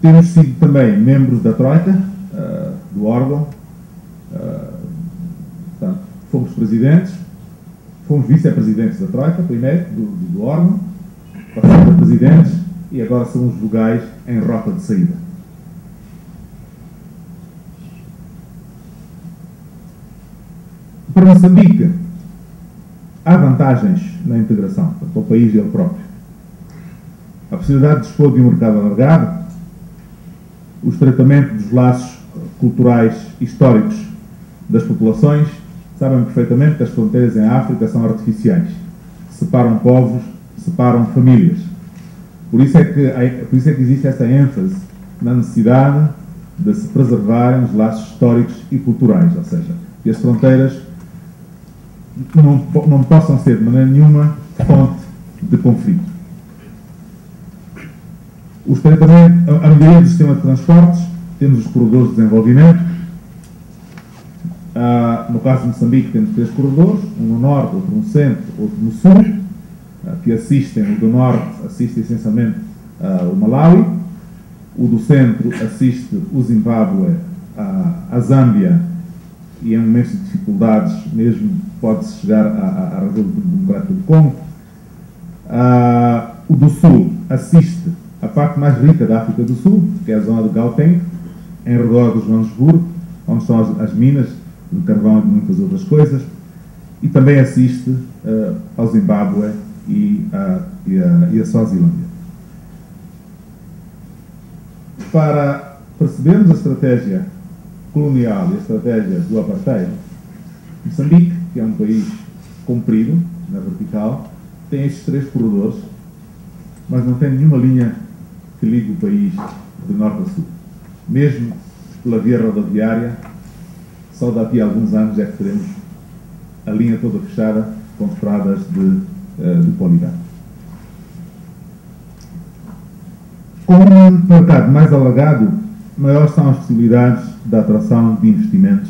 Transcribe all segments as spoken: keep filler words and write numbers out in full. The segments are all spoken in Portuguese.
Temos sido também membros da Troika, uh, do órgão, uh, portanto, fomos presidentes, fomos vice-presidentes da Troika, primeiro, do, do órgão, passamos a presidentes e agora somos vogais em rota de saída. Para Moçambique, há vantagens na integração, para o país ele próprio. A possibilidade de dispor de um mercado alargado, o estreitamento dos laços culturais históricos das populações. Sabem perfeitamente que as fronteiras em África são artificiais. Separam povos, separam famílias. Por isso é que, por isso é que existe essa ênfase na necessidade de se preservarem os laços históricos e culturais, ou seja, que as fronteiras não, não possam ser de maneira nenhuma fonte de conflito. O estreitamento, a melhoria do sistema de transportes, temos os corredores de desenvolvimento. Ah, no caso de Moçambique temos três corredores, um no norte, outro no centro, outro no sul, ah, que assistem, o do norte assiste essencialmente ah, o Malawi, o do centro assiste o Zimbábue, ah, a Zâmbia, e em momentos de dificuldades mesmo pode-se chegar à, à República Democrática do Congo. Ah, o do sul assiste a parte mais rica da África do Sul, que é a zona de Gauteng, em redor de Joanesburgo, onde estão as, as minas de carvão e de muitas outras coisas, e também assiste uh, ao Zimbábue e, uh, e, a, e a Suazilândia. Para percebermos a estratégia colonial e a estratégia do apartheid, Moçambique, que é um país comprido, na vertical, tem estes três corredores, mas não tem nenhuma linha que ligue o país de norte a sul. Mesmo pela via rodoviária, só daqui a alguns anos é que teremos a linha toda fechada com estradas de, uh, de qualidade. Com um mercado mais alargado, maiores são as possibilidades da atração de investimentos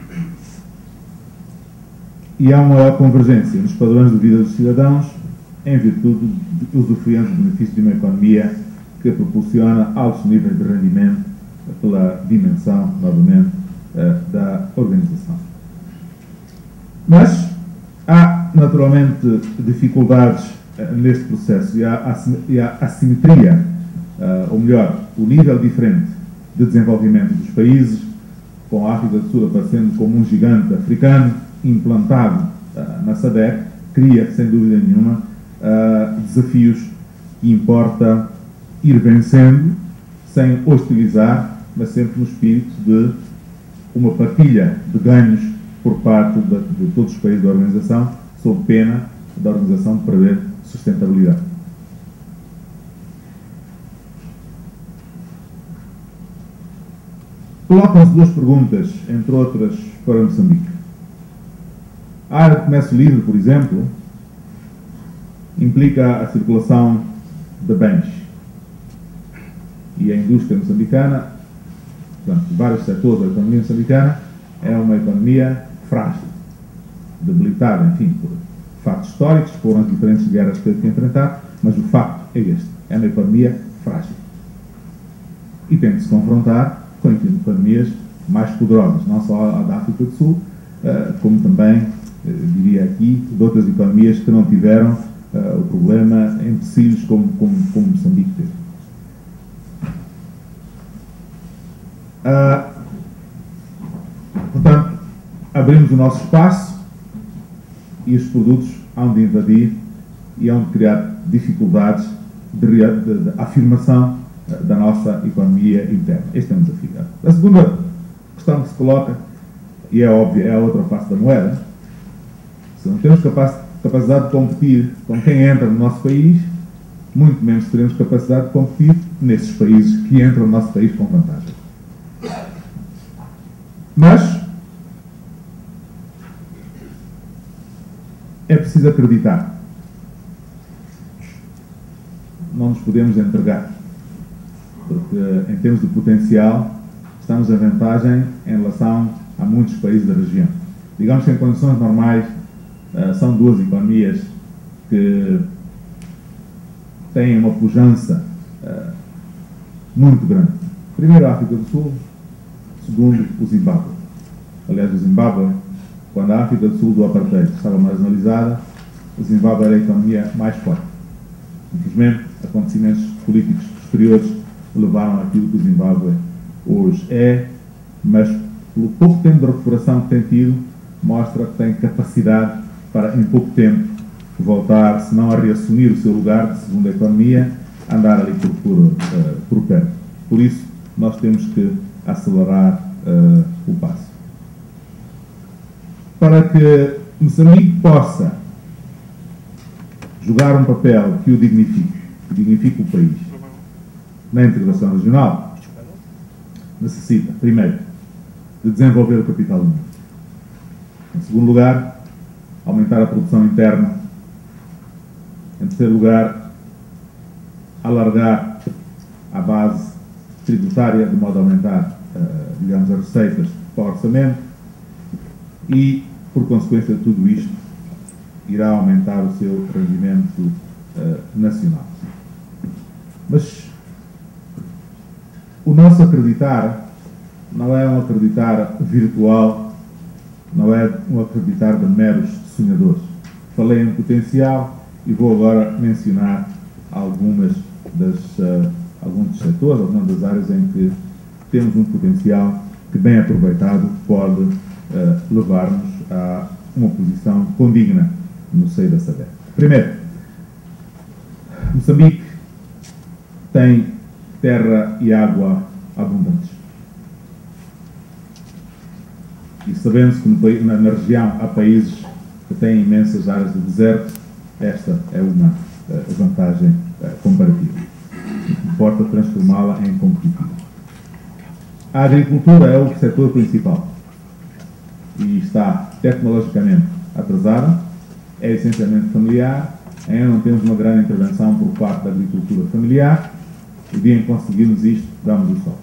e há uma maior convergência nos padrões de vida dos cidadãos em virtude de usufruir dos benefícios de uma economia que proporciona altos níveis de rendimento pela dimensão, novamente, da organização. Mas há, naturalmente, dificuldades neste processo e há, e há assimetria, ou melhor, o nível diferente de desenvolvimento dos países, com a África do Sul aparecendo como um gigante africano implantado na SADC, cria, sem dúvida nenhuma, desafios que importa ir vencendo, sem hostilizar, mas sempre no espírito de uma partilha de ganhos por parte de, de todos os países da organização, sob pena da organização de prever sustentabilidade. Colocam-se duas perguntas, entre outras, para Moçambique. A área de comércio livre, por exemplo, implica a circulação de bens. E a indústria moçambicana, portanto, vários setores da economia moçambicana, é uma economia frágil, debilitada, enfim, por factos históricos, foram as diferentes guerras que teve que enfrentar, mas o facto é este, é uma economia frágil. E tem de se confrontar com economias mais poderosas, não só a da África do Sul, como também, diria aqui, de outras economias que não tiveram o problema em tecidos como, como, como Moçambique teve. Uh, portanto, abrimos o nosso espaço e os produtos hão de invadir e hão de criar dificuldades de, de, de afirmação uh, da nossa economia interna. Este é um desafio. A segunda questão que se coloca, e é óbvia, é a outra face da moeda. Se não temos capacidade de competir com quem entra no nosso país, muito menos teremos capacidade de competir nesses países que entram no nosso país com vantagem. Mas é preciso acreditar. Não nos podemos entregar, porque em termos de potencial estamos em vantagem em relação a muitos países da região. Digamos que em condições normais são duas economias que têm uma pujança muito grande. Primeiro, a África do Sul. Segundo, o Zimbábue. Aliás, o Zimbábue, quando a África do Sul do apartheid estava marginalizada, o Zimbábue era a economia mais forte. Simplesmente, acontecimentos políticos posteriores levaram àquilo que o Zimbábue hoje é, mas pelo pouco tempo de recuperação que tem tido, mostra que tem capacidade para, em pouco tempo, voltar, se não a reassumir o seu lugar de segunda economia, andar ali por, por, uh, por perto. Por isso, nós temos que acelerar uh, o passo. Para que Moçambique possa jogar um papel que o dignifique, que dignifique o país na integração regional, necessita, primeiro, de desenvolver o capital humano. Em segundo lugar, aumentar a produção interna. Em terceiro lugar, alargar a base tributária, de modo a aumentar, uh, digamos, as receitas para o orçamento e, por consequência de tudo isto, irá aumentar o seu rendimento uh, nacional. Mas o nosso acreditar não é um acreditar virtual, não é um acreditar de meros sonhadores. Falei em potencial e vou agora mencionar algumas das, uh, alguns dos setores, algumas das áreas em que temos um potencial que, bem aproveitado, pode uh, levar-nos a uma posição condigna no seio da SADC. Primeiro, Moçambique tem terra e água abundantes. E sabendo-se que no, na, na região há países que têm imensas áreas de deserto, esta é uma uh, vantagem uh, comparativa. Importa transformá-la em competitiva. A agricultura é o setor principal e está tecnologicamente atrasada, é essencialmente familiar, ainda não temos uma grande intervenção por parte da agricultura familiar. O dia em que conseguirmos isto, damos o sol.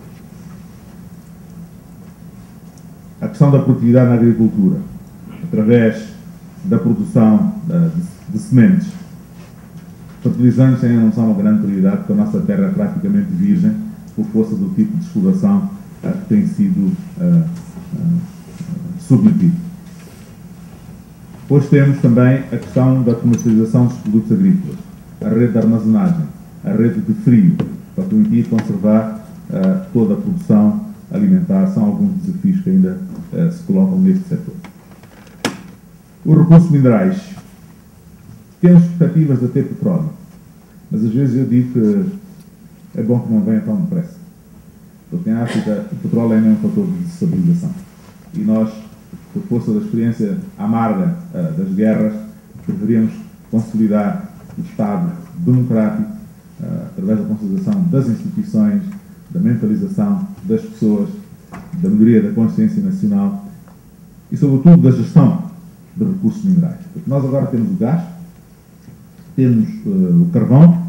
A questão da produtividade na agricultura, através da produção de, de sementes. Fertilizantes ainda não são uma grande prioridade, porque a nossa terra é praticamente virgem, por força do tipo de exploração uh, que tem sido uh, uh, submetido. Depois temos também a questão da comercialização dos produtos agrícolas, a rede de armazenagem, a rede de frio, para permitir conservar uh, toda a produção alimentar. São alguns desafios que ainda uh, se colocam neste setor. Os recursos minerais. Temos perspectivas de ter petróleo, mas às vezes eu digo que é bom que não venha tão depressa, porque em África o petróleo ainda é um fator de desestabilização. E nós, por força da experiência amarga uh, das guerras, deveríamos consolidar o Estado democrático uh, através da consolidação das instituições, da mentalização das pessoas, da melhoria da consciência nacional e, sobretudo, da gestão de recursos minerais. Porque nós agora temos o gás, temos uh, o carvão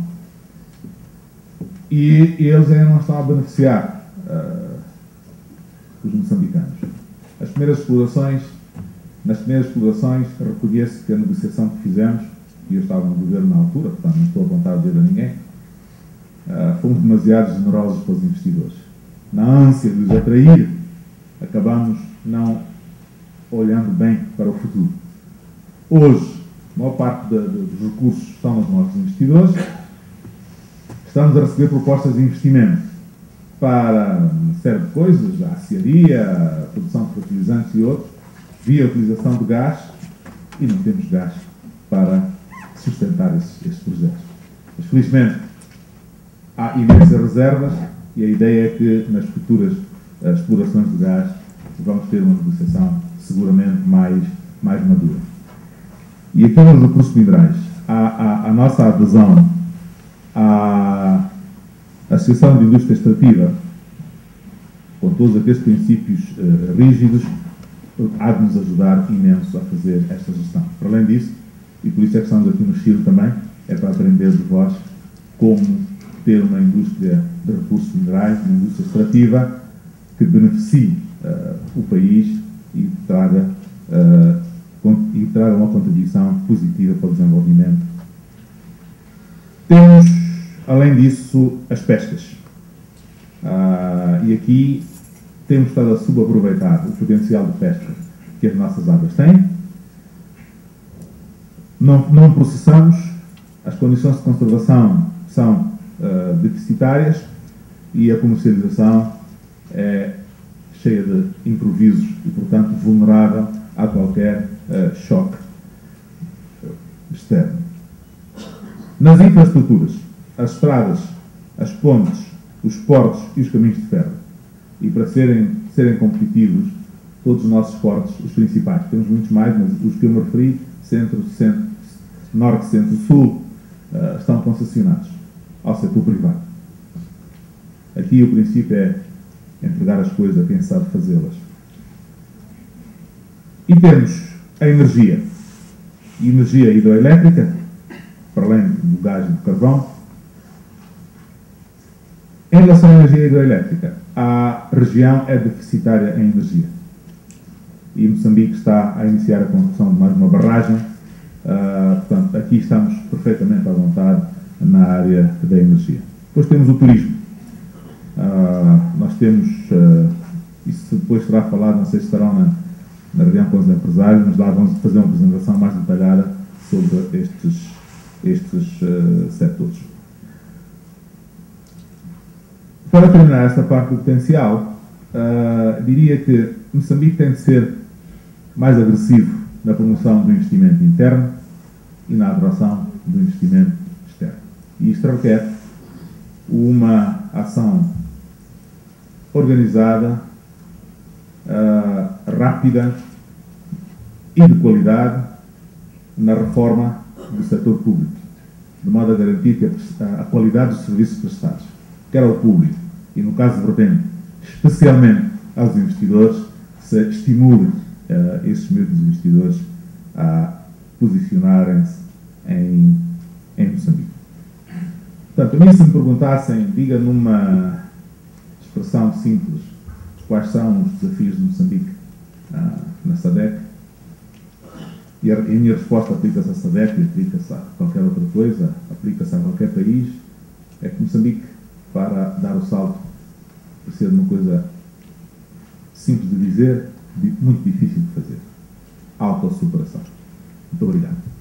e eles ainda não estão a beneficiar uh, os moçambicanos. As primeiras explorações, nas primeiras explorações, reconheço que a negociação que fizemos, e eu estava no governo na altura, portanto não estou a apontar o dedo a ninguém, uh, fomos demasiado generosos para os investidores. Na ânsia de os atrair, acabamos não olhando bem para o futuro. Hoje, a maior parte de, de, dos recursos estão nos nossos investidores. Estamos a receber propostas de investimento para uma série de coisas, a aciaria, a produção de fertilizantes e outros, via a utilização de gás, e não temos gás para sustentar esses, esses projetos. Mas, felizmente, há imensas reservas e a ideia é que nas futuras uh, explorações de gás vamos ter uma negociação seguramente mais, mais madura. E aqui nos recursos minerais, a, a, a nossa adesão à Associação de Indústria Extrativa, com todos aqueles princípios uh, rígidos, há de nos ajudar imenso a fazer esta gestão. Para além disso, e por isso é que estamos aqui no Chile também, é para aprender de vós como ter uma indústria de recursos minerais, uma indústria extrativa que beneficie uh, o país e traga, uh, e traga uma contribuição positiva para o desenvolvimento. Temos, além disso, as pescas. Uh, e aqui temos estado a subaproveitar o potencial de pesca que as nossas águas têm. Não, não processamos, as condições de conservação são uh, deficitárias e a comercialização é cheia de improvisos e, portanto, vulnerável a qualquer uh, choque externo. Nas infraestruturas, as estradas, as pontes, os portos e os caminhos de ferro. E para serem, serem competitivos, todos os nossos portos, os principais, temos muitos mais, mas os que eu me referi, centro, centro, norte, centro, sul, uh, estão concessionados ao setor privado. Aqui o princípio é entregar as coisas a quem sabe fazê-las. E temos a energia. Energia hidroelétrica, para além do gás e do carvão. Em relação à energia hidroelétrica, a região é deficitária em energia. E Moçambique está a iniciar a construção de mais uma barragem. Uh, portanto, aqui estamos perfeitamente à vontade na área da energia. Depois temos o turismo. Uh, nós temos, uh, isso depois será falado, não sei se estarão na, na reunião com os empresários, mas lá vamos fazer uma apresentação mais detalhada sobre estes, estes uh, setores. Para terminar esta parte do potencial, uh, diria que Moçambique tem de ser mais agressivo na promoção do investimento interno e na atração do investimento externo. E isto requer uma ação organizada, uh, rápida e de qualidade na reforma do setor público, de modo a garantir que a, a qualidade dos serviços prestados, quer ao público e, no caso vertente, especialmente aos investidores, se estimule uh, esses mesmos investidores a posicionarem-se em, em Moçambique. Portanto, a mim, se me perguntassem, diga numa expressão simples, quais são os desafios de Moçambique uh, na SADC, e a, a minha resposta aplica-se à SADC e aplica-se a qualquer outra coisa, aplica-se a qualquer país, é que Moçambique, para dar o salto, precisa de uma coisa simples de dizer, muito difícil de fazer: autossuperação. Muito obrigado.